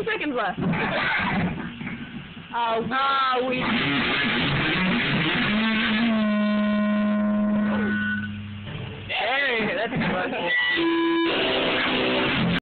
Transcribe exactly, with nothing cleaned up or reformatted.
seconds left. Oh, Ah, we... Hey, that's a question.